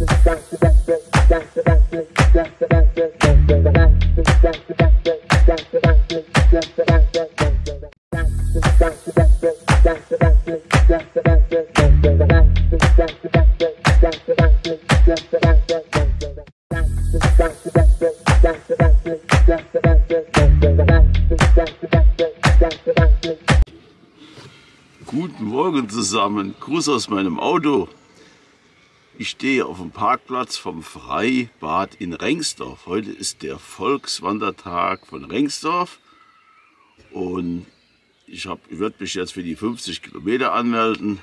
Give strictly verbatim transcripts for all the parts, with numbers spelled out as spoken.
Guten Morgen zusammen, Gruß aus meinem Auto. Ich stehe auf dem Parkplatz vom Freibad in Rengsdorf. Heute ist der Volkswandertag von Rengsdorf und ich, ich werde mich jetzt für die fünfzig Kilometer anmelden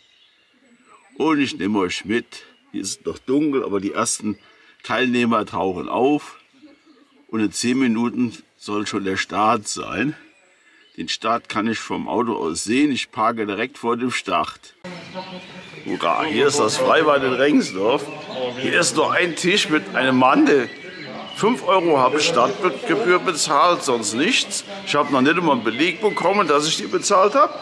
und ich nehme euch mit. Hier ist es noch dunkel, aber die ersten Teilnehmer tauchen auf und in zehn Minuten soll schon der Start sein. Den Start kann ich vom Auto aus sehen. Ich parke direkt vor dem Start. Hurra, hier ist das Freibad in Rengsdorf. Hier ist nur ein Tisch mit einem Mann, der fünf Euro habe Startgebühr bezahlt, sonst nichts. Ich habe noch nicht einmal einen Beleg bekommen, dass ich die bezahlt habe.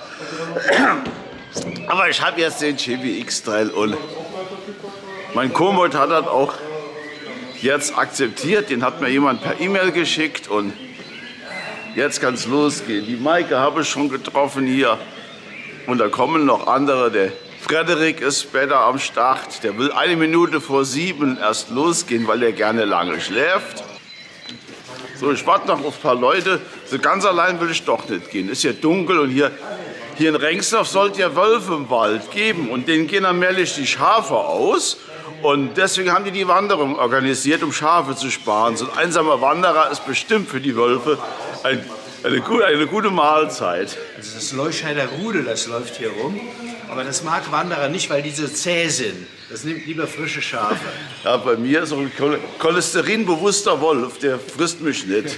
Aber ich habe jetzt den G B X-Teil und mein Komoot hat das auch jetzt akzeptiert. Den hat mir jemand per E-Mail geschickt und jetzt kann es losgehen. Die Maike habe ich schon getroffen hier. Und da kommen noch andere. Der Frederik ist später am Start. Der will eine Minute vor sieben erst losgehen, weil er gerne lange schläft. So, ich warte noch auf ein paar Leute. So ganz allein will ich doch nicht gehen. Ist ja dunkel und hier, hier in Rengsdorf sollte ja Wölfe im Wald geben. Und denen gehen allmählich die Schafe aus. Und deswegen haben die die Wanderung organisiert, um Schafe zu sparen. So ein einsamer Wanderer ist bestimmt für die Wölfe ein, eine, gute, eine gute Mahlzeit. Also das Leuscheider Rudel, das läuft hier rum. Aber das mag Wanderer nicht, weil die so zäh sind. Das nimmt lieber frische Schafe. Ja, bei mir ist auch ein cholesterinbewusster Wolf, der frisst mich nicht.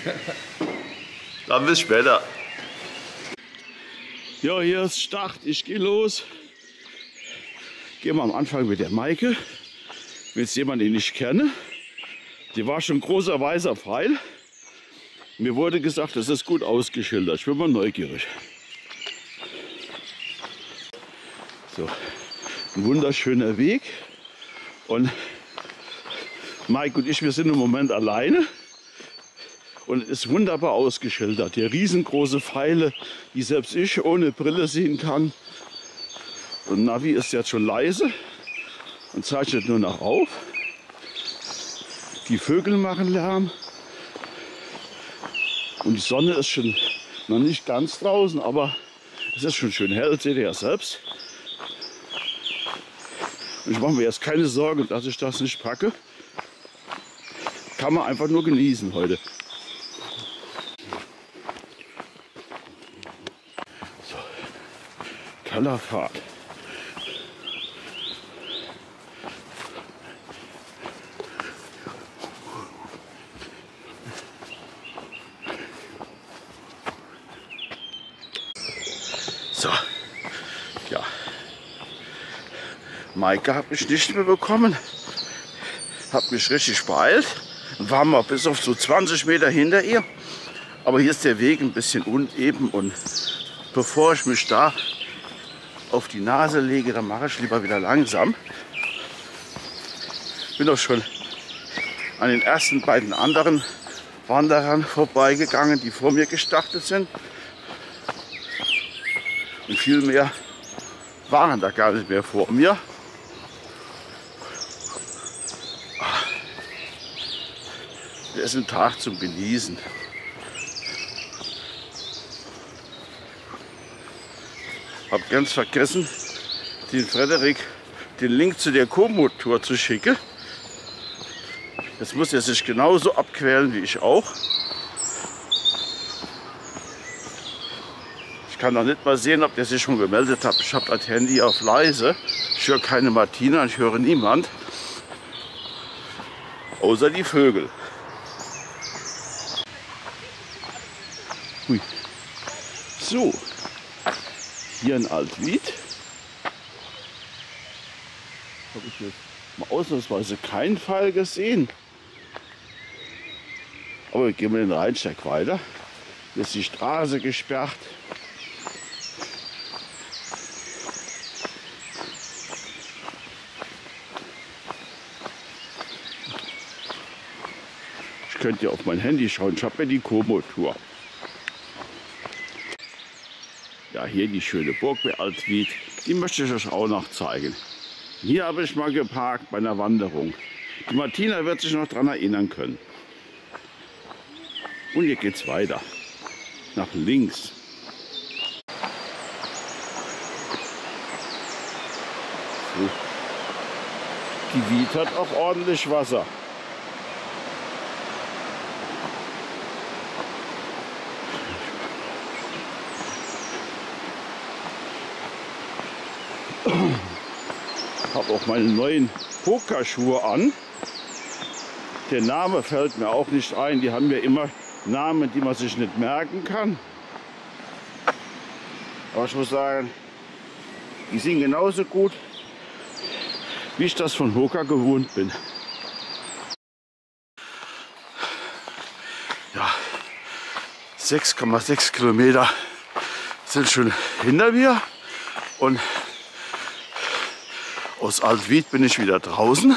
Dann bis später. Ja, hier ist Start. Ich gehe los. Gehen wir am Anfang mit der Maike. Jetzt jemand, den ich kenne. Die war schon ein großer weißer Pfeil. Mir wurde gesagt, das ist gut ausgeschildert. Ich bin mal neugierig. So, ein wunderschöner Weg. Und Mike und ich, wir sind im Moment alleine. Und es ist wunderbar ausgeschildert. Hier riesengroße Pfeile, die selbst ich ohne Brille sehen kann. Und Navi ist jetzt schon leise und zeichnet nur noch auf. Die Vögel machen Lärm. Und die Sonne ist schon noch nicht ganz draußen, aber es ist schon schön hell, seht ihr ja selbst. Und ich mache mir jetzt keine Sorgen, dass ich das nicht packe. Kann man einfach nur genießen heute. So, toller Fahrt. So, ja, Maike habe ich nicht mehr bekommen, habe mich richtig beeilt, war mal bis auf so zwanzig Meter hinter ihr, aber hier ist der Weg ein bisschen uneben und bevor ich mich da auf die Nase lege, dann mache ich lieber wieder langsam. Bin auch schon an den ersten beiden anderen Wanderern vorbeigegangen, die vor mir gestartet sind. Und viel mehr waren da gar nicht mehr vor mir. Das ist ein Tag zum Genießen. Hab ganz vergessen, den Frederik den Link zu der Komoot-Tour zu schicken. Jetzt muss er sich genauso abquälen wie ich auch. Ich kann noch nicht mal sehen, ob der sich schon gemeldet hat. Ich habe das Handy auf leise. Ich höre keine Martina, ich höre niemand. Außer die Vögel. Hui. So, hier in Altwied. Habe ich jetzt mal ausnahmsweise keinen Fall gesehen. Aber wir gehen mal den Rheinsteig weiter. Hier ist die Straße gesperrt. könnt ihr auf mein Handy schauen. Ich habe ja die Komotour. Ja, hier die schöne Burg bei Altwied. Die möchte ich euch auch noch zeigen. Hier habe ich mal geparkt bei einer Wanderung. Die Martina wird sich noch daran erinnern können. Und hier geht es weiter. Nach links. So. Die Wied hat auch ordentlich Wasser. Ich habe auch meine neuen Hoka-Schuhe an. Der Name fällt mir auch nicht ein. Die haben ja immer Namen, die man sich nicht merken kann. Aber ich muss sagen, die sind genauso gut, wie ich das von Hoka gewohnt bin. Ja, sechs Komma sechs Kilometer sind schon hinter mir. Und aus Altwied bin ich wieder draußen.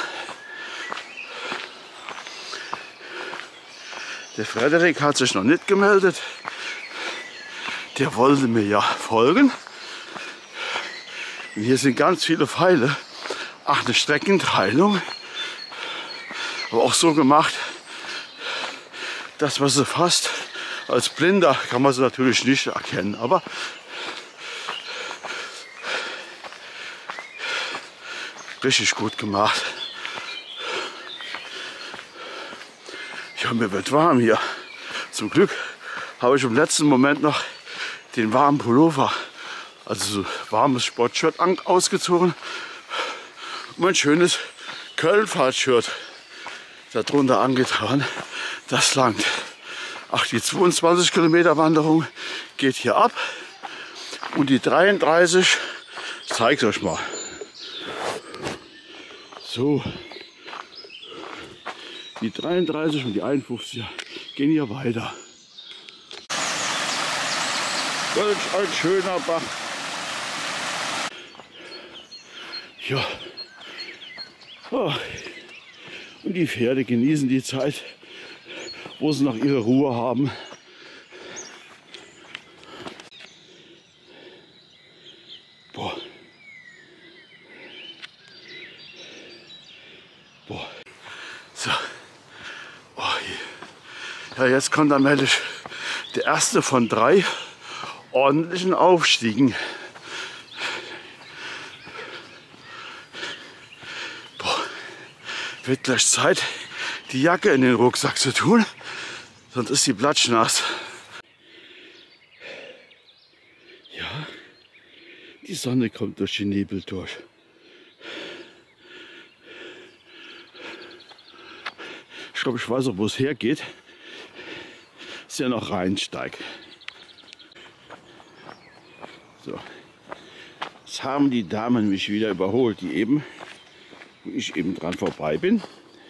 Der Frederik hat sich noch nicht gemeldet. Der wollte mir ja folgen. Und hier sind ganz viele Pfeile. Ach, eine Streckenteilung. Aber auch so gemacht, dass man sie fast als Blinder kann man sie natürlich nicht erkennen. Aber richtig gut gemacht. Ja, mir wird warm hier. Zum Glück habe ich im letzten Moment noch den warmen Pullover, also so warmes Sportshirt ausgezogen. Und mein schönes Köln-Fahrt-Shirt darunter angetan. Das langt. Ach, die zweiundzwanzig Kilometer Wanderung geht hier ab. Und die dreiunddreißig, ich zeige es euch mal. So, die dreiunddreißig und die einundfünfzig gehen hier weiter. Welch ein schöner Bach. Ja. Oh. Und die Pferde genießen die Zeit, wo sie noch ihre Ruhe haben. Boah. Boah. So. Oh, ja, jetzt kommt allmählich der erste von drei ordentlichen Aufstiegen. Boah. Wird gleich Zeit, die Jacke in den Rucksack zu tun, sonst ist die platschnass. Ja, die Sonne kommt durch die Nebel durch. Ich glaube, ich weiß auch, wo es hergeht. Ist ja noch Rheinsteig. So. Jetzt haben die Damen mich wieder überholt, die eben, wo ich eben dran vorbei bin.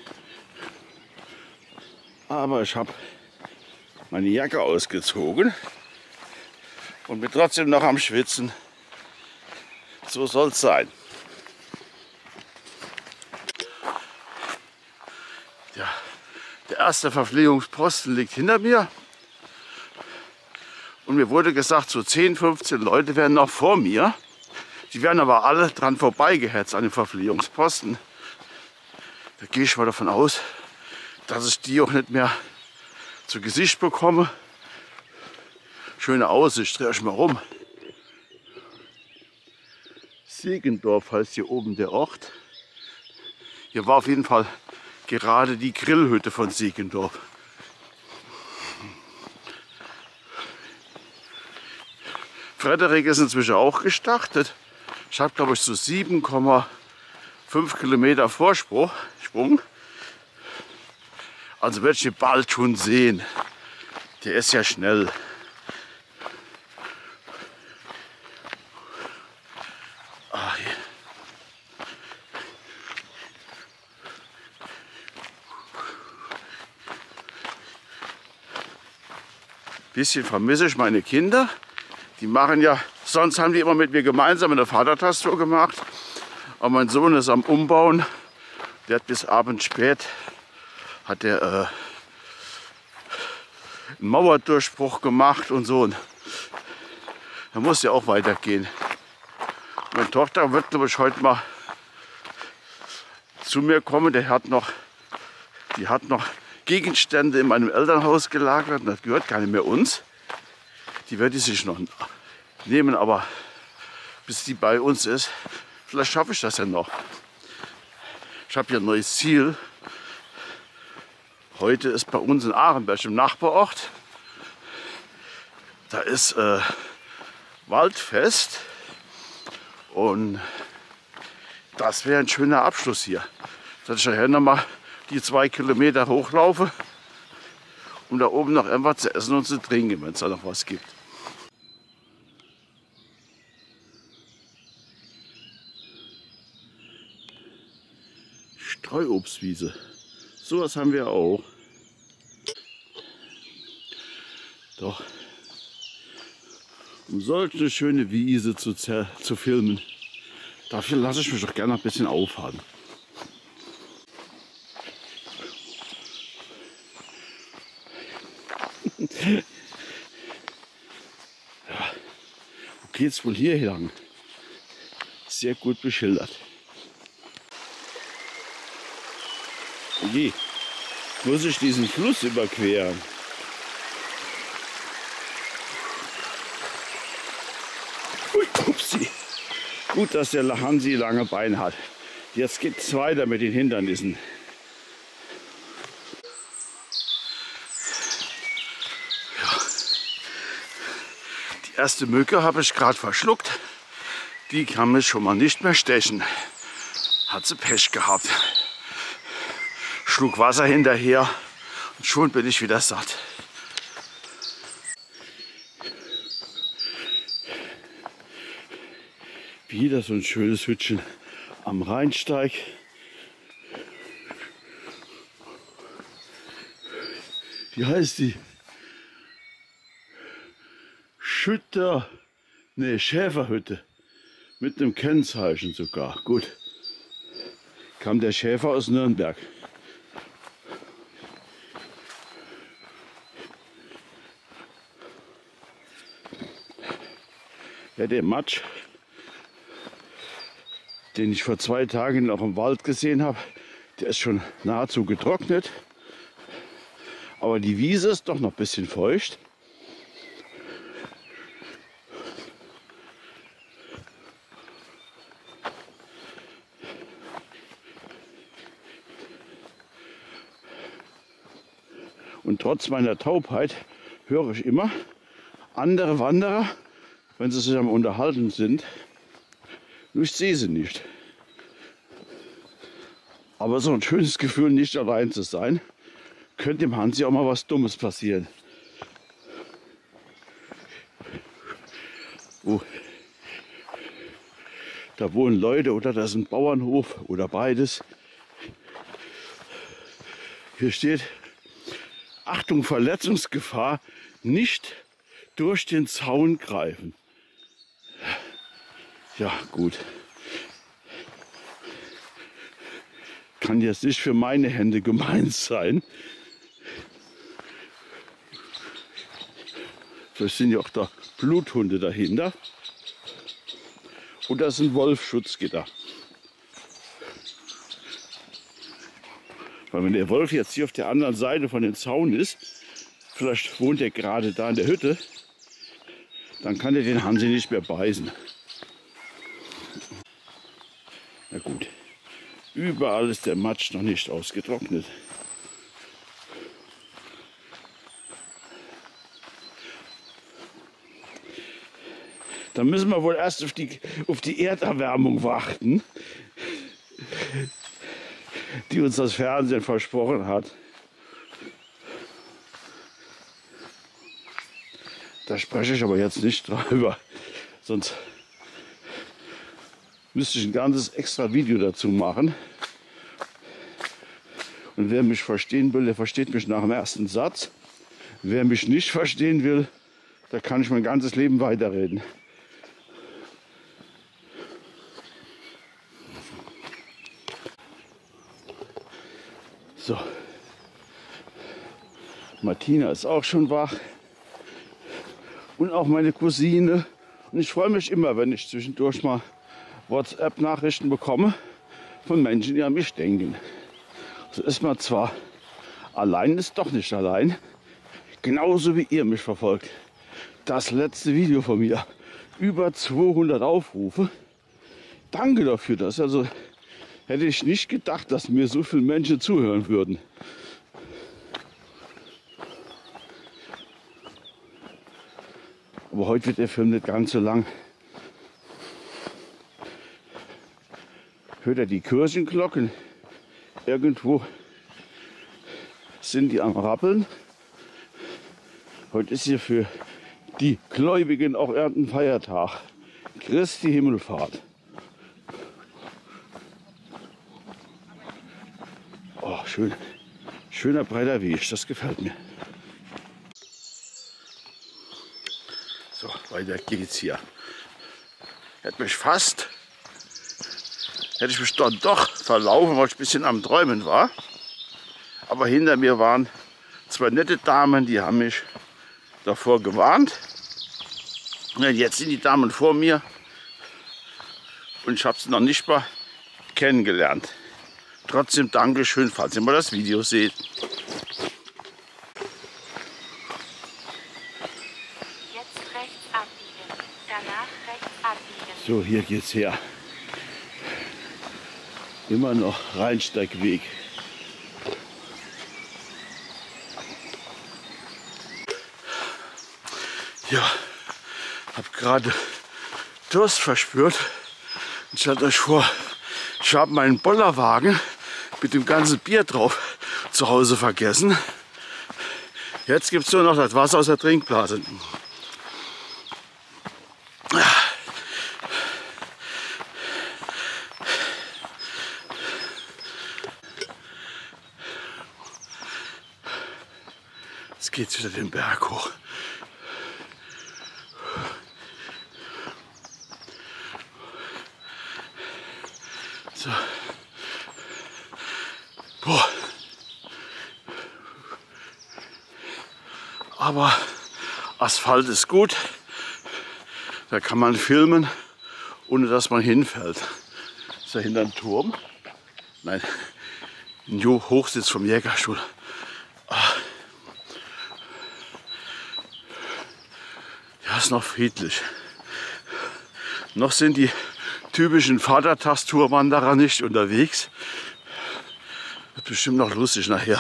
Aber ich habe meine Jacke ausgezogen und bin trotzdem noch am Schwitzen. So soll es sein. Ja. Der erste Verpflegungsposten liegt hinter mir. Und mir wurde gesagt, so zehn, fünfzehn Leute wären noch vor mir. Die werden aber alle dran vorbeigehetzt an den Verpflegungsposten. Da gehe ich mal davon aus, dass ich die auch nicht mehr zu Gesicht bekomme. Schöne Aussicht, drehe ich mal rum. Segendorf heißt hier oben der Ort. Hier war auf jeden Fall gerade die Grillhütte von Segendorf. Frederik ist inzwischen auch gestartet. Ich habe, glaube ich, so sieben Komma fünf Kilometer Vorsprung. Also werde ich ihn bald schon sehen. Der ist ja schnell. Ah, hier. Bisschen vermisse ich meine Kinder. Die machen ja, sonst haben die immer mit mir gemeinsam eine Vatertastour gemacht. Aber mein Sohn ist am Umbauen. Der hat bis abends spät, hat der äh, einen Mauerdurchbruch gemacht und so. Und da muss ja auch weitergehen. Meine Tochter wird, glaube ich, heute mal zu mir kommen. Der hat noch, die hat noch Gegenstände in meinem Elternhaus gelagert. Das gehört gar nicht mehr uns. Die werde ich sich noch nehmen, aber bis die bei uns ist, vielleicht schaffe ich das ja noch. Ich habe hier ein neues Ziel. Heute ist bei uns in Arenberg im Nachbarort, da ist äh, Waldfest und das wäre ein schöner Abschluss hier, dass ich nachher noch mal die zwei Kilometer hochlaufe, um da oben noch irgendwas zu essen und zu trinken, wenn es da noch was gibt. Streuobstwiese. Sowas haben wir auch. Doch, um solch eine schöne Wiese zu, zu filmen, dafür lasse ich mich doch gerne ein bisschen aufhalten. Ja, wo geht's wohl hier lang? Sehr gut beschildert. Je, muss ich diesen Fluss überqueren. Ui, upsi. Gut, dass der Hansi lange Beine hat. Jetzt geht es weiter mit den Hindernissen. Ja. Die erste Mücke habe ich gerade verschluckt. Die kann mich schon mal nicht mehr stechen. Hat sie Pech gehabt. Schluck Wasser hinterher und schon bin ich wieder satt. Wieder so ein schönes Hütchen am Rheinsteig. Wie heißt die? Schütter, ne, Schäferhütte. Mit einem Kennzeichen sogar. Gut. Kam der Schäfer aus Nürnberg. Ja, der Matsch, den ich vor zwei Tagen noch im Wald gesehen habe, der ist schon nahezu getrocknet. Aber die Wiese ist doch noch ein bisschen feucht. Und trotz meiner Taubheit höre ich immer andere Wanderer, wenn sie sich am Unterhalten sind. Nur ich sehe sie nicht. Aber so ein schönes Gefühl, nicht allein zu sein, könnte dem Hansi auch mal was Dummes passieren. Oh. Da wohnen Leute oder das ist ein Bauernhof oder beides. Hier steht: Achtung, Verletzungsgefahr, nicht durch den Zaun greifen. Ja, gut. Kann jetzt nicht für meine Hände gemeint sein. Vielleicht sind ja auch da Bluthunde dahinter. Und da ist ein Wolfschutzgitter. Weil wenn der Wolf jetzt hier auf der anderen Seite von dem Zaun ist, vielleicht wohnt er gerade da in der Hütte, dann kann er den Hansi nicht mehr beißen. Na gut, überall ist der Matsch noch nicht ausgetrocknet. Dann müssen wir wohl erst auf die, auf die Erderwärmung warten, die uns das Fernsehen versprochen hat. Da spreche ich aber jetzt nicht drüber, sonst müsste ich ein ganzes extra Video dazu machen. Und wer mich verstehen will, der versteht mich nach dem ersten Satz. Wer mich nicht verstehen will, da kann ich mein ganzes Leben weiterreden. So, Martina ist auch schon wach. Und auch meine Cousine. Und ich freue mich immer, wenn ich zwischendurch mal WhatsApp-Nachrichten bekomme von Menschen, die an mich denken. So ist man zwar allein, ist doch nicht allein. Genauso wie ihr mich verfolgt. Das letzte Video von mir. Über zweihundert Aufrufe. Danke dafür. Das also hätte ich nicht gedacht, dass mir so viele Menschen zuhören würden. Aber heute wird der Film nicht ganz so lang. Hört ihr die Kirchenglocken? Irgendwo sind die am Rappeln. Heute ist hier für die Gläubigen auch irgendein Feiertag. Christi Himmelfahrt. Oh, schön. Schöner breiter Weg, das gefällt mir. So, weiter geht's hier. Hätte mich fast, hätte ich mich dort doch verlaufen, weil ich ein bisschen am Träumen war. Aber hinter mir waren zwei nette Damen, die haben mich davor gewarnt. Und jetzt sind die Damen vor mir und ich habe sie noch nicht mal kennengelernt. Trotzdem Dankeschön, falls ihr mal das Video seht. So, hier geht's her. Immer noch Rheinsteigweg. Ja, habe gerade Durst verspürt. Und stellt euch vor, ich habe meinen Bollerwagen mit dem ganzen Bier drauf zu Hause vergessen. Jetzt gibt es nur noch das Wasser aus der Trinkblase. Jetzt geht es wieder den Berg hoch. So. Boah. Aber Asphalt ist gut. Da kann man filmen, ohne dass man hinfällt. Ist da hinter ein Turm? Nein, ein Hochsitz vom Jägerstuhl. Ja, ist noch friedlich. Noch sind die typischen Vatertagstourwanderer nicht unterwegs. Wird bestimmt noch lustig nachher.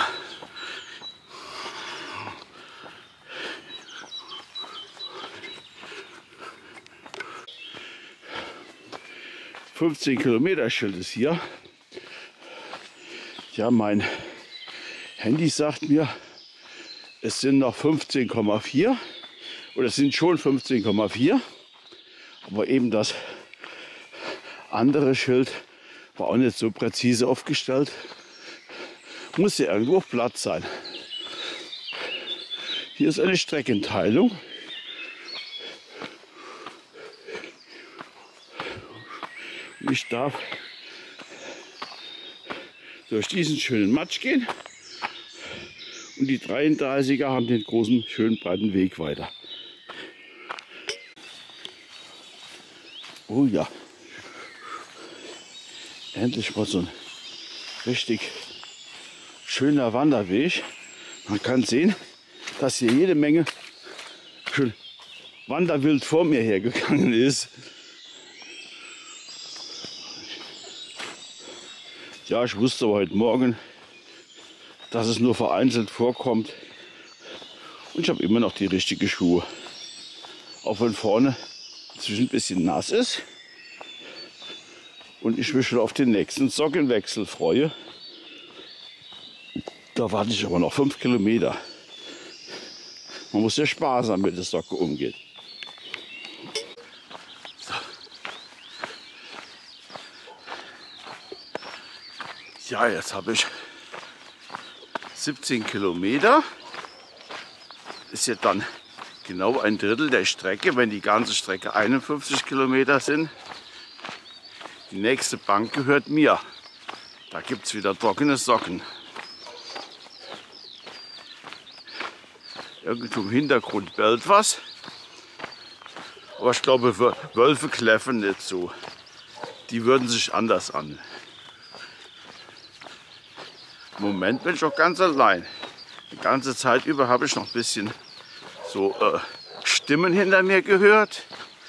fünfzehn Kilometer Schild ist hier. Ja, mein Handy sagt mir, es sind noch fünfzehn Komma vier. Oder es sind schon fünfzehn Komma vier. Aber eben das andere Schild war auch nicht so präzise aufgestellt. Muss ja irgendwo Platz sein. Hier ist eine Streckenteilung. Ich darf durch diesen schönen Matsch gehen. Und die dreiunddreißiger haben den großen, schönen, breiten Weg weiter. Oh ja. Endlich mal so ein richtig schöner Wanderweg. Man kann sehen, dass hier jede Menge schön Wanderwild vor mir hergegangen ist. Ja, ich wusste heute Morgen, dass es nur vereinzelt vorkommt. Und ich habe immer noch die richtigen Schuhe. Auch wenn vorne inzwischen ein bisschen nass ist. Und ich mich schon auf den nächsten Sockenwechsel freue. Da warte ich aber noch fünf Kilometer. Man muss ja sparsam mit der Socke umgehen. So. Ja, jetzt habe ich siebzehn Kilometer. Ist ja dann genau ein Drittel der Strecke, wenn die ganze Strecke einundfünfzig Kilometer sind. Die nächste Bank gehört mir. Da gibt es wieder trockene Socken. Irgendwo im Hintergrund bellt was. Aber ich glaube, Wölfe kläffen nicht so. Die würden sich anders an. Im Moment bin ich auch ganz allein. Die ganze Zeit über habe ich noch ein bisschen so äh, Stimmen hinter mir gehört.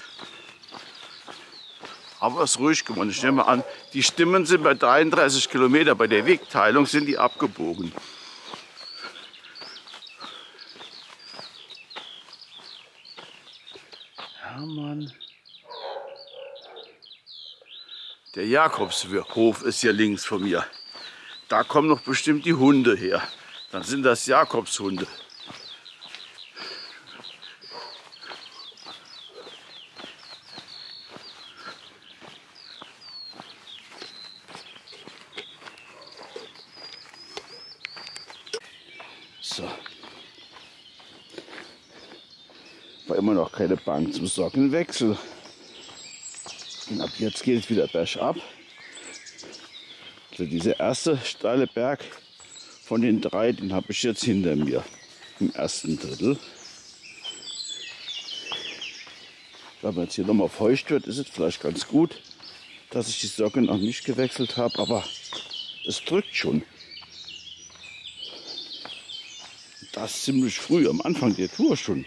Aber es ist ruhig geworden. Ich nehme an, die Stimmen sind bei dreiunddreißig Kilometer. Bei der Wegteilung sind die abgebogen. Ja, Mann. Der Jakobshof ist hier links von mir. Da kommen noch bestimmt die Hunde her. Dann sind das Jakobshunde. So. War immer noch keine Bank zum Sockenwechsel. Und ab jetzt geht es wieder bergab. Also dieser erste steile Berg von den drei, den habe ich jetzt hinter mir im ersten Drittel. Wenn man jetzt hier nochmal feucht wird, ist es vielleicht ganz gut, dass ich die Socken noch nicht gewechselt habe, aber es drückt schon. Das ziemlich früh, am Anfang der Tour schon.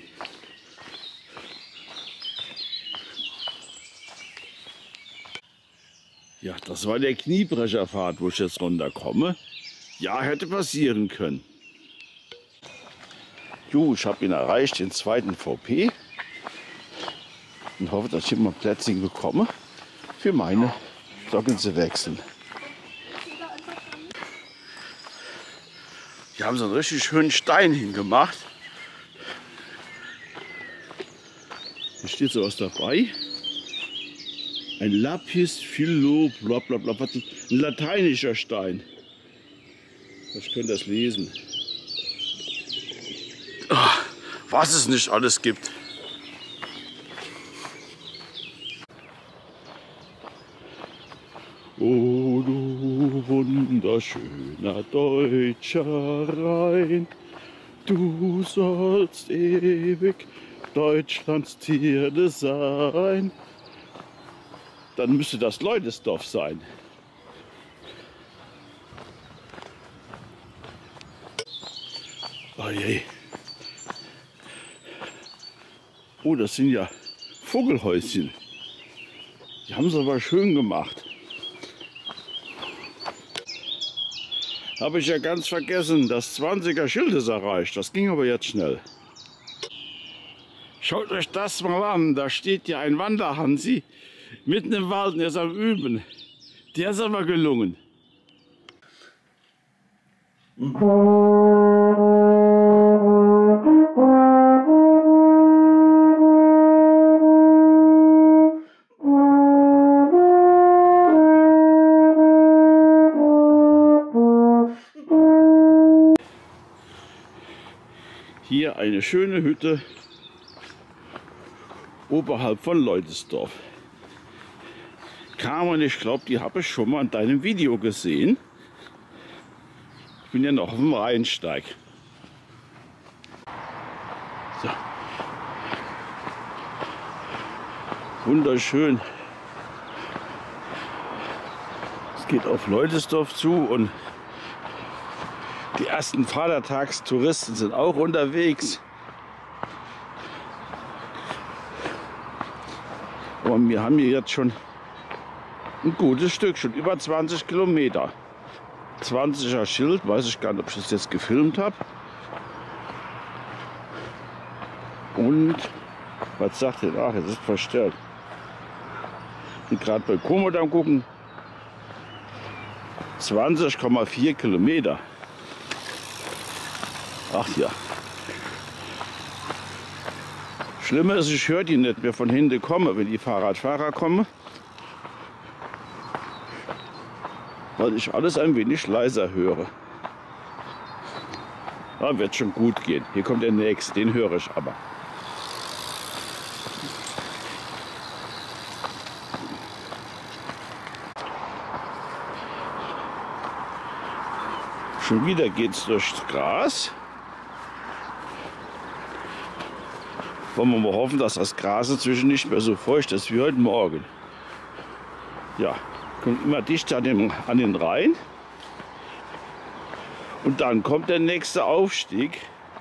Ja, das war der Kniebrecherpfad, wo ich jetzt runterkomme. Ja, hätte passieren können. Jo, ich habe ihn erreicht, den zweiten V P. Und hoffe, dass ich immer Plätzchen bekomme, für meine Socken zu wechseln. Die haben so einen richtig schönen Stein hingemacht. Hier steht so was dabei. Ein Lapis Philo, bla bla bla, ein lateinischer Stein. Ich könnte das lesen. Ach, was es nicht alles gibt. O du wunderschöner deutscher Rhein, du sollst ewig Deutschlands Zierde sein. Dann müsste das Leudesdorf sein. Oh je. Oh, das sind ja Vogelhäuschen. Die haben es aber schön gemacht. Habe ich ja ganz vergessen, das zwanziger Schild ist erreicht. Das ging aber jetzt schnell. Schaut euch das mal an. Da steht ja ein Wanderhansi mitten im Wald und er ist am Üben. Der ist aber gelungen. Hier eine schöne Hütte oberhalb von Leudesdorf. Carmen, ich glaube, die habe ich schon mal in deinem Video gesehen. Ich bin ja noch auf dem Rheinsteig. So. Wunderschön. Es geht auf Leudesdorf zu und die ersten Vatertagstouristen sind auch unterwegs. Und wir haben hier jetzt schon ein gutes Stück, schon über zwanzig Kilometer. zwanziger Schild, weiß ich gar nicht, ob ich das jetzt gefilmt habe. Und was sagt ihr? Ach, es ist verstärkt. Ich bin gerade bei Komoot am gucken. zwanzig Komma vier Kilometer. Ach ja. Schlimmer ist, ich höre die nicht mehr von hinten kommen, wenn die Fahrradfahrer kommen. Weil ich alles ein wenig leiser höre. Da wird schon gut gehen. Hier kommt der nächste, den höre ich aber. Schon wieder geht's durchs Gras. Wollen wir mal hoffen, dass das Gras inzwischen nicht mehr so feucht ist wie heute Morgen. Ja, kommt immer dichter an den, an den Rhein. Und dann kommt der nächste Aufstieg.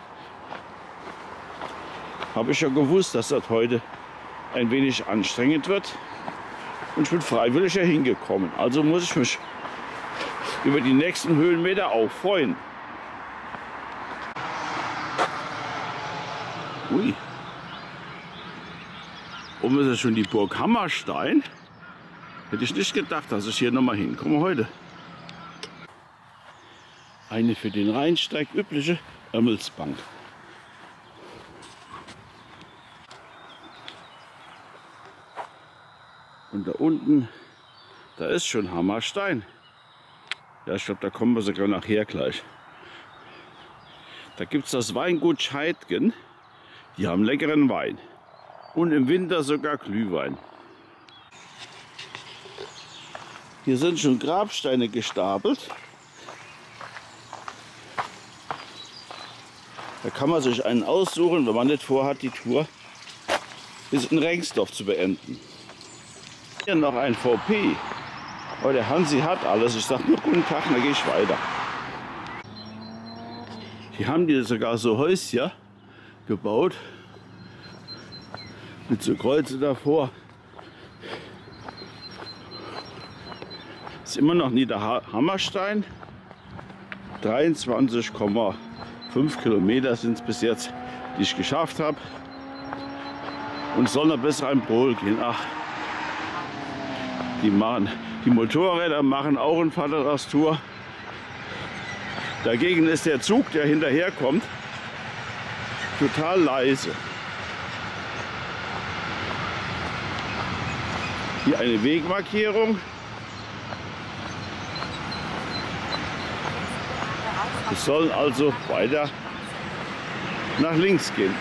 Habe ich ja gewusst, dass das heute ein wenig anstrengend wird. Und ich bin freiwillig ja hingekommen. Also muss ich mich über die nächsten Höhenmeter auch freuen. Ui. Oben ist ja schon die Burg Hammerstein. Hätte ich nicht gedacht, dass ich hier nochmal hinkomme heute. Eine für den Rheinsteig übliche Ömmelsbank. Und da unten, da ist schon Hammerstein. Ja, ich glaube, da kommen wir sogar nachher gleich. Da gibt es das Weingut Scheidgen. Die haben leckeren Wein. Und im Winter sogar Glühwein. Hier sind schon Grabsteine gestapelt. Da kann man sich einen aussuchen, wenn man nicht vorhat, die Tour bis in Rengsdorf zu beenden. Hier noch ein V P. Aber der Hansi hat alles. Ich sage nur guten Tag, dann gehe ich weiter. Hier haben die sogar so Häuschen gebaut. Mit so Kreuze davor. Ist immer noch Niederhammerstein. dreiundzwanzig Komma fünf Kilometer sind es bis jetzt, die ich geschafft habe. Und es soll noch bis Rheinpol gehen. Ach, die, machen, die Motorräder machen auch eine Vaterradstour. Dagegen ist der Zug, der hinterherkommt, total leise. Hier eine Wegmarkierung. Wir sollen also weiter nach links gehen.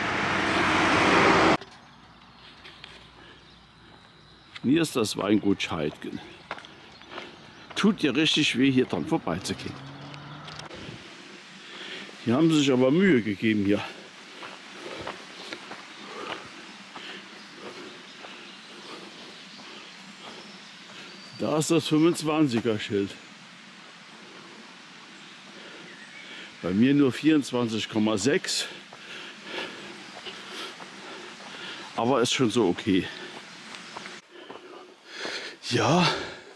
Hier ist das Weingut Scheidgen. Tut ja richtig weh, hier dran vorbeizugehen. Die haben sich aber Mühe gegeben hier. Da ist das fünfundzwanziger Schild. Bei mir nur vierundzwanzig Komma sechs. Aber ist schon so okay. Ja,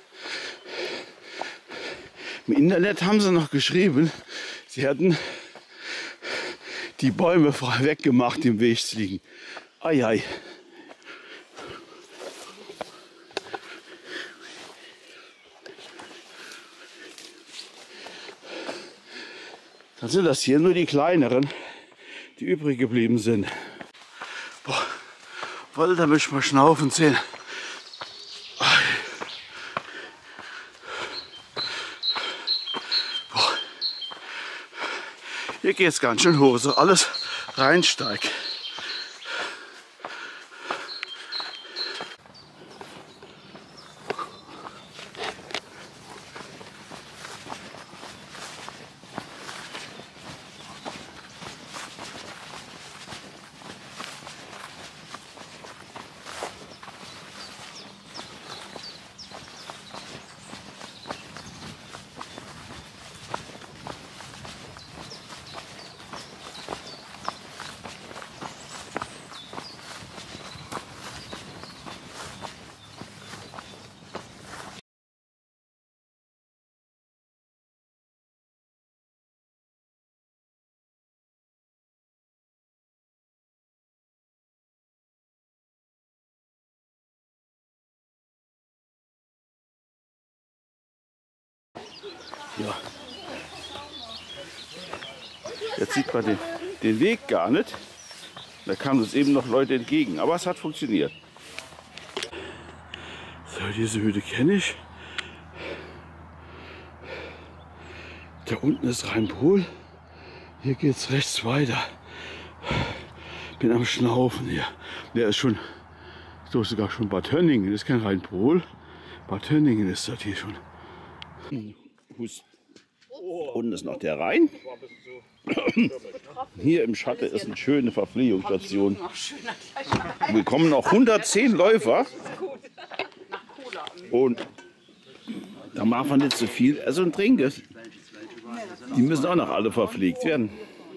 im Internet haben sie noch geschrieben, sie hätten die Bäume frei weggemacht, im Weg zu liegen. Ei, ei. Dann sind das hier nur die kleineren, die übrig geblieben sind. Boah, wollte mich mal schnaufen sehen. Boah. Hier geht es ganz schön hoch, so alles Rheinsteig. Ja. Jetzt sieht man den, den Weg gar nicht. Da kamen uns eben noch Leute entgegen, aber es hat funktioniert. So, diese Hütte kenne ich. Da unten ist Rheinpol. Hier geht es rechts weiter. Bin am Schnaufen hier. Der ist schon, so sogar schon Bad Hönningen. Das ist kein Rheinpol. Bad Hönningen ist das hier schon. Husten. Unten ist noch der Rhein. Hier im Schatten ist eine schöne Verpflegungsstation. Wir kommen noch hundertzehn Läufer. Und da machen wir nicht so viel Essen und Trinken. Die müssen auch noch alle verpflegt werden.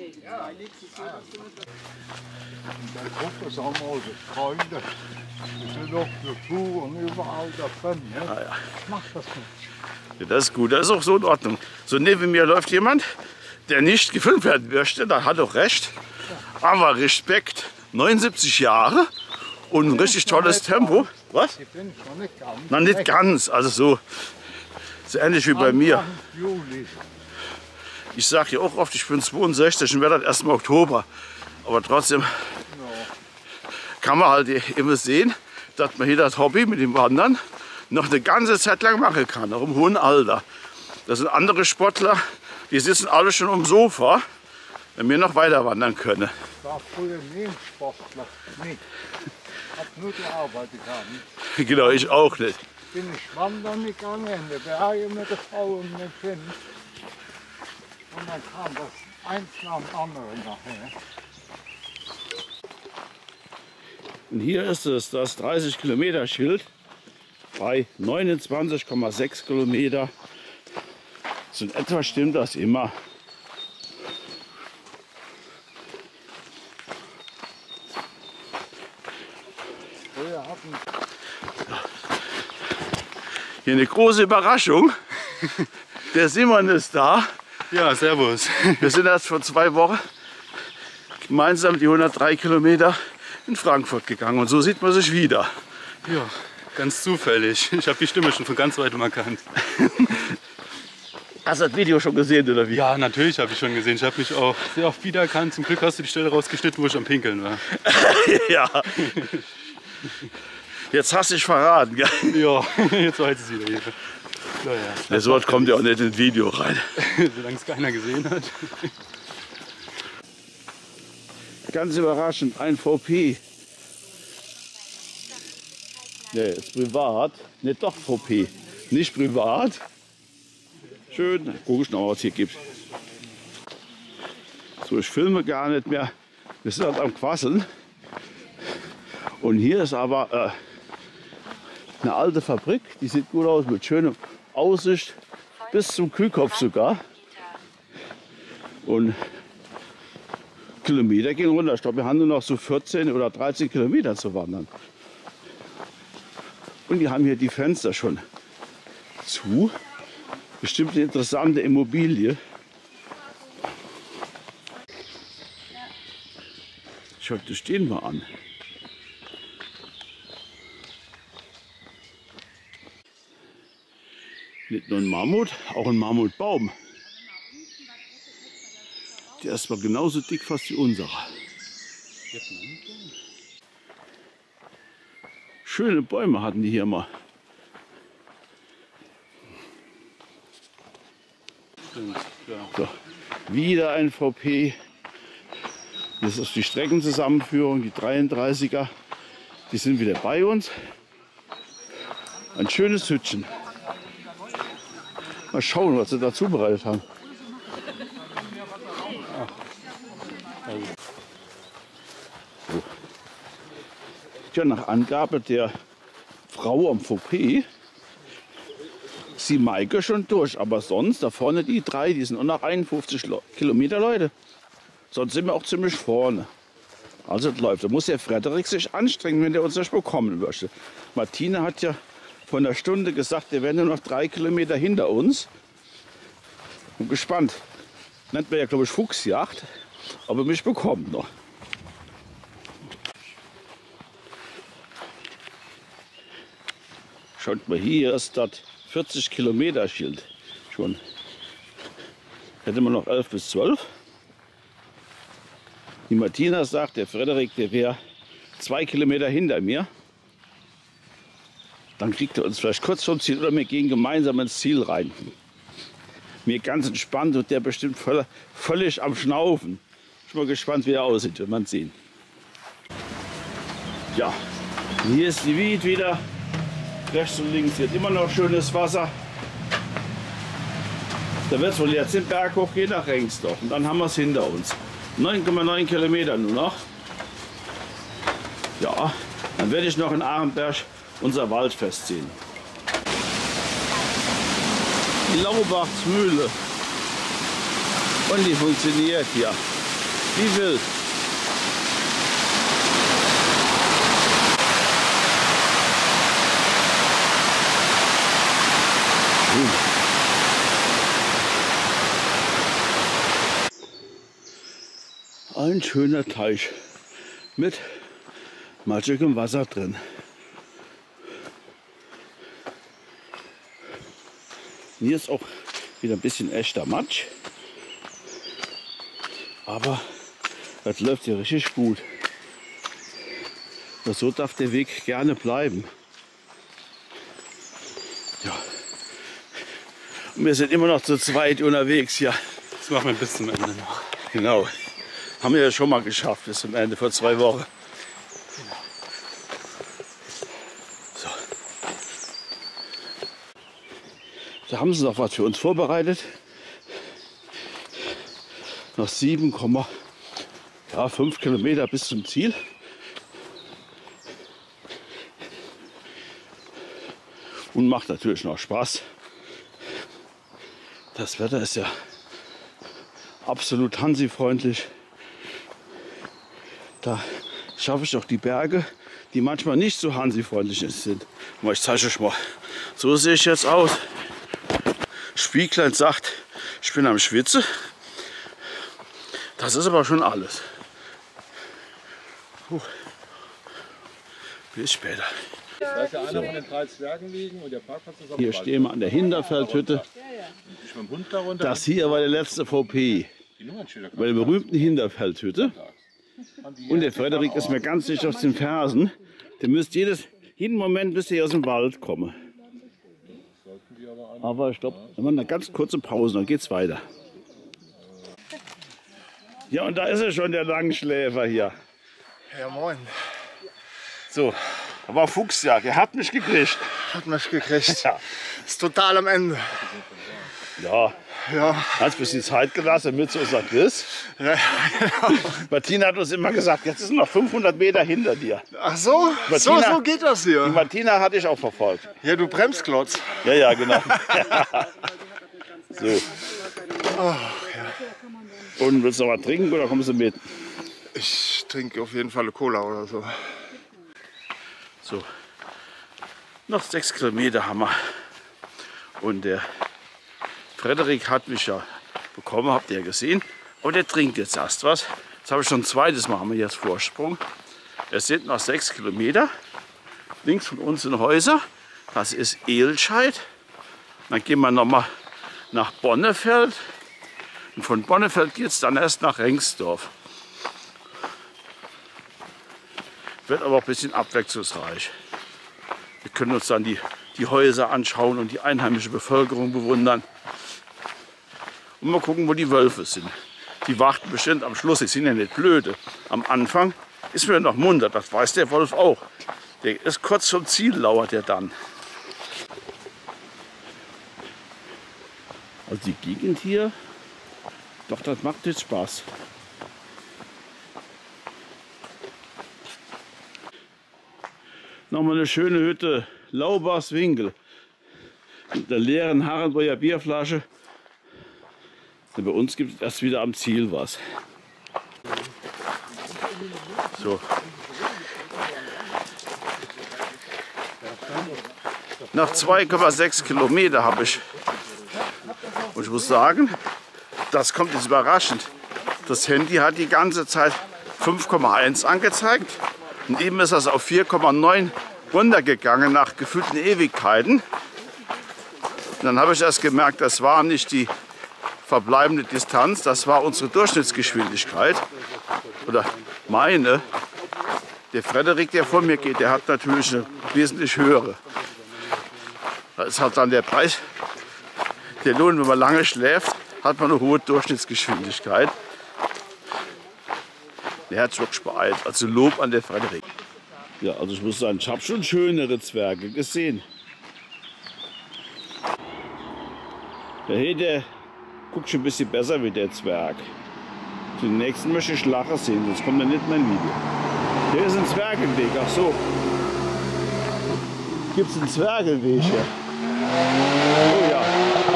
Bei Gruppe sind wir also Freunde. Wir sind auch für Tour und überall da drin. Ne? Ah, ja. Mach das nicht. Ja, das ist gut, das ist auch so in Ordnung. So neben mir läuft jemand, der nicht gefilmt werden möchte, da hat auch recht. Aber Respekt, neunundsiebzig Jahre und ein richtig tolles Tempo. Was? Ich bin schon nicht ganz. Na, nicht ganz, also so, so ähnlich wie bei mir. Juli. Ich sage ja auch oft, ich bin zweiundsechzig und werde das erst im Oktober. Aber trotzdem kann man halt immer sehen, dass man hier das Hobby mit dem Wandern noch eine ganze Zeit lang machen kann, auch im hohen Alter. Das sind andere Sportler, die sitzen alle schon am Sofa, wenn wir noch weiter wandern können. Ich war früher nie ein Sportler. Nee. Ich habe nur gearbeitet. Haben. Genau, ich auch nicht. Bin ich wandern gegangen in der Berge mit der Frau und mit dem Kind. Und dann kam das eins nach dem anderen nachher. Und hier ist es das dreißig Kilometer Schild bei neunundzwanzig Komma sechs Kilometer. So in etwa stimmt das immer. Früher hatten Hier eine große Überraschung. Der Simon ist da. Ja, servus. Wir sind erst vor zwei Wochen gemeinsam die hundertdrei Kilometer in Frankfurt gegangen. Und so sieht man sich wieder. Ja, ganz zufällig. Ich habe die Stimme schon von ganz weitem erkannt. Hast du das Video schon gesehen, oder wie? Ja, natürlich habe ich schon gesehen. Ich habe mich auch sehr oft wiedererkannt. Zum Glück hast du die Stelle rausgeschnitten, wo ich am Pinkeln war. Ja. Jetzt hast du dich verraten, gell? Ja, jetzt weiß ich es wieder. Naja, Das Wort kommt ja auch nicht ins Video rein. solange es keiner gesehen hat. Ganz überraschend, ein V P. Ne, ist privat. Ne, doch V P. Nicht privat. Schön. Guck ich noch, was es hier gibt. So, ich filme gar nicht mehr. Wir sind halt am Quasseln. Und hier ist aber äh, eine alte Fabrik. Die sieht gut aus, mit schöner Aussicht. Bis zum Kühlkopf sogar. Und Kilometer gehen runter. Ich glaube, wir haben nur noch so vierzehn oder dreizehn Kilometer zu wandern. Und die haben hier die Fenster schon zu. Bestimmt eine interessante Immobilie. Schaut das stehen wir an. Nicht nur ein Mammut, auch ein Mammutbaum. Der ist zwar genauso dick fast wie unserer. Schöne Bäume hatten die hier mal. So, wieder ein V P. Das ist die Streckenzusammenführung, die dreiunddreißiger. Die sind wieder bei uns. Ein schönes Hütchen. Mal schauen, was sie da zubereitet haben. So. Ja, nach Angabe der Frau am V P ist die Maike schon durch. Aber sonst, da vorne die drei, die sind auch noch einundfünfzig Kilometer, Leute. Sonst sind wir auch ziemlich vorne. Also das läuft. Da muss der Frederik sich anstrengen, wenn der uns nicht bekommen möchte. Martina hat ja vor einer Stunde gesagt, der wäre nur noch drei Kilometer hinter uns. Bin gespannt. Nennt man ja, glaube ich, Fuchsjagd. Aber mich bekommt noch. Schaut mal, hier ist das vierzig Kilometer Schild schon. Hätte man noch elf bis zwölf. Die Martina sagt, der Frederik, der wäre zwei Kilometer hinter mir. Dann kriegt er uns vielleicht kurz vom Ziel oder wir gehen gemeinsam ins Ziel rein. Mir ganz entspannt und der bestimmt voll, völlig am Schnaufen. Ich bin mal gespannt, wie er aussieht, wenn man sehen. Ja, hier ist die Wied wieder. Rechts und links wird immer noch schönes Wasser. Da wird es wohl jetzt den Berg hochgehen nach Rengsdorf. Und dann haben wir es hinter uns. neun Komma neun Kilometer nur noch. Ja, dann werde ich noch in Arenberg unser Waldfest sehen. Die Laubachsmühle. Und die funktioniert hier. Wie wild. Ein schöner Teich mit matschigem Wasser drin. Hier ist auch wieder ein bisschen echter Matsch. Aber das läuft hier richtig gut. Und so darf der Weg gerne bleiben. Ja. Und wir sind immer noch zu zweit unterwegs hier. Das machen wir bis zum Ende noch. Genau. Haben wir ja schon mal geschafft bis zum Ende vor zwei Wochen. So. Da haben sie noch was für uns vorbereitet. Noch sieben Komma fünf Kilometer bis zum Ziel. Und macht natürlich noch Spaß. Das Wetter ist ja absolut Hansi-freundlich. Da schaffe ich auch die Berge, die manchmal nicht so Hansi-freundlich sind. Aber ich zeige euch mal, so sehe ich jetzt aus. Spieglein sagt, ich bin am Schwitze. Das ist aber schon alles. Puh. Bis später. Da ist ja einer von den drei Zwergen liegen und der Parkplatz ist am Hier stehen wir an der Hinterfeldhütte. Ich mit dem Hund darunter. Das hier war der letzte V P. Die Nummernschilder Bei der berühmten Hinterfeldhütte. Und der Frederik ist mir ganz sicher aus den Fersen. Der müsst jedes, jeden Moment müsst ihr aus dem Wald kommen. Aber ich glaube, wir machen eine ganz kurze Pause, dann geht's weiter. Ja, und da ist er schon, der Langschläfer hier. Ja, moin. So, da war Fuchsjagd, er hat mich gekriegt. Hat mich gekriegt. Ja. Ist total am Ende. Ja, Ja, hat ein bisschen Zeit gelassen, damit so sagt es. ja, genau. Martina hat uns immer gesagt, jetzt ist noch fünfhundert Meter hinter dir. Ach so? So, Martina- so geht das Die hier. Martina hatte ich auch verfolgt. Ja, du Bremsklotz. Ja, ja, genau. So. Und willst du noch was trinken oder kommst du mit? Ich trinke auf jeden Fall eine Cola oder so. So. Noch sechs Kilometer haben wir. Und der Frederik hat mich ja bekommen, habt ihr ja gesehen. Und der trinkt jetzt erst was. Jetzt habe ich schon ein zweites Mal, haben wir jetzt Vorsprung. Es sind noch sechs Kilometer. Links von uns sind Häuser. Das ist Ehlscheid. Dann gehen wir noch mal nach Bonnefeld. Und von Bonnefeld geht es dann erst nach Rengsdorf. Wird aber auch ein bisschen abwechslungsreich. Wir können uns dann die, die Häuser anschauen und die einheimische Bevölkerung bewundern. Und mal gucken, wo die Wölfe sind. Die warten bestimmt am Schluss, die sind ja nicht blöde. Am Anfang ist mir noch munter, das weiß der Wolf auch. Der ist kurz zum Ziel, lauert er dann. Also die Gegend hier, doch, das macht jetzt Spaß. Nochmal eine schöne Hütte, Laubachs Winkel. Mit einer leeren Harrenbrüher Bierflasche. Bei uns gibt es erst wieder am Ziel was. So. Nach zwei Komma sechs Kilometer habe ich. Und ich muss sagen, das kommt jetzt überraschend. Das Handy hat die ganze Zeit fünf Komma eins angezeigt. Und eben ist das auf vier Komma neun runtergegangen nach gefühlten Ewigkeiten. Und dann habe ich erst gemerkt, das war nicht die verbleibende Distanz, das war unsere Durchschnittsgeschwindigkeit. Oder meine. Der Frederik, der vor mir geht, der hat natürlich eine wesentlich höhere. Da ist halt dann der Preis. Der Lohn, wenn man lange schläft, hat man eine hohe Durchschnittsgeschwindigkeit. Der hat es wirklich beeilt. Also Lob an der Frederik. Ja, also ich muss sagen, ich habe schon schönere Zwerge gesehen. Der hier, der guckt schon ein bisschen besser wie der Zwerg. Den nächsten möchte ich Lacher sehen, sonst kommt er nicht mein Video. Hier ist ein Zwergenweg, ach so. Gibt es einen Zwergenweg hier? Oh ja.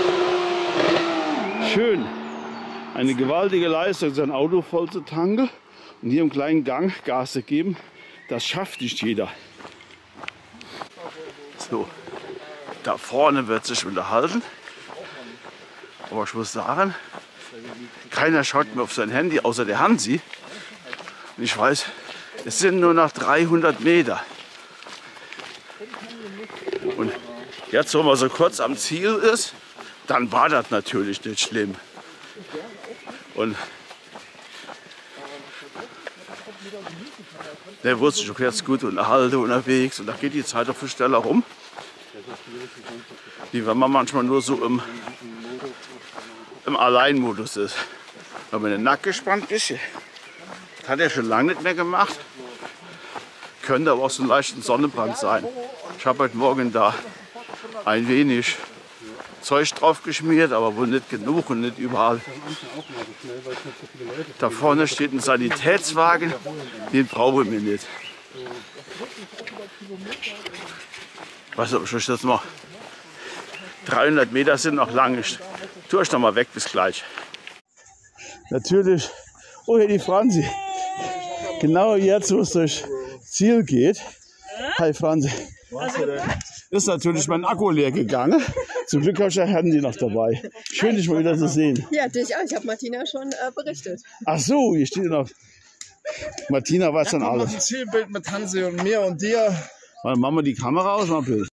Schön. Eine gewaltige Leistung, sein Auto voll zu tanken und hier im kleinen Gang Gas zu geben. Das schafft nicht jeder. So, da vorne wird sich unterhalten. Aber ich muss sagen, keiner schaut mehr auf sein Handy, außer der Hansi. Und ich weiß, es sind nur noch dreihundert Meter. Und jetzt, wo man so kurz am Ziel ist, dann war das natürlich nicht schlimm. Und der wurde sich auch jetzt gut unterhalten unterwegs und da geht die Zeit auf der Stelle rum. Wie wenn man manchmal nur so im, im Alleinmodus ist. Wenn man den Nacken gespannt ist, das hat er schon lange nicht mehr gemacht. Könnte aber auch so einen leichten Sonnenbrand sein. Ich habe heute Morgen da ein wenig Zeug drauf geschmiert, aber wohl nicht genug und nicht überall. Da vorne steht ein Sanitätswagen, den brauchen wir nicht. Ich weiß nicht, ob ich das mal. dreihundert Meter sind noch lang. Ich tue euch noch mal weg, bis gleich. Natürlich, oh hier die Franzi. Genau jetzt, wo es durchs Ziel geht. Hi Franzi. Ist natürlich mein Akku leer gegangen. Zum Glück habe ich ja Handy noch dabei. Schön, dich mal wieder zu sehen. Ja, dich auch. Ich habe Martina schon äh, berichtet. Ach so, hier steht noch. Martina weiß dann alles. Ein Zielbild mit Hansi und mir und dir. Dann machen wir die Kamera aus, mal ein Bild.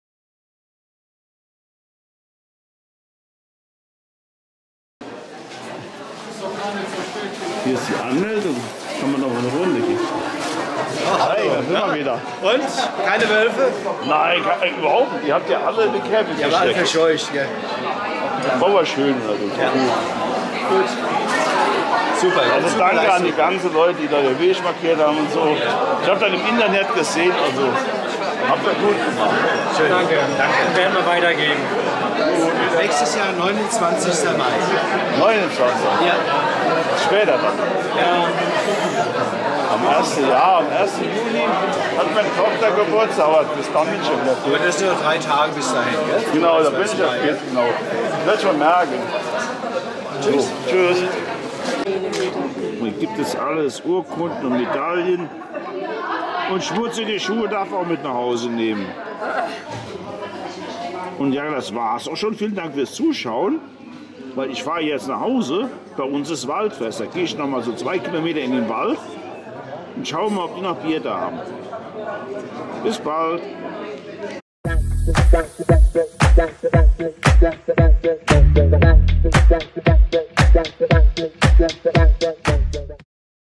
Hier ist die Anmeldung. Kann man noch eine Runde gehen. Hi, da sind wir wieder. Und? Keine Wölfe? Nein, gar, überhaupt nicht. Ihr habt ja alle eine Käfig Ja, aber alle gesteckt. verscheucht, gell? Das war schön. Also. Ja. Gut. Super. Also super danke an Leistung. die ganzen Leute, die da den Weg markiert haben und so. Ich habe dann im Internet gesehen, also habt ihr gut gemacht. Schön. Danke. Danke. Werden wir weitergeben. Nächstes Jahr neunundzwanzigsten Mai. neunundzwanzig. Ja. Später dann. Ja. Am ersten Jahr, am ersten Juli hat meine Tochter Geburtstag, aber bis dann bin ich schon wieder. Aber das sind nur drei Tage bis dahin, gell? Genau, da bin ich ja fit, genau. Wird schon merken. Tschüss. So, tschüss. Hier gibt es alles, Urkunden und Medaillen. Und schmutzige Schuhe darf man auch mit nach Hause nehmen. Und ja, das war's auch schon. Vielen Dank fürs Zuschauen. Weil ich fahre jetzt nach Hause. Bei uns ist Waldfest. Da gehe ich noch mal so zwei Kilometer in den Wald und schaue mal, ob die noch Bier da haben. Bis bald.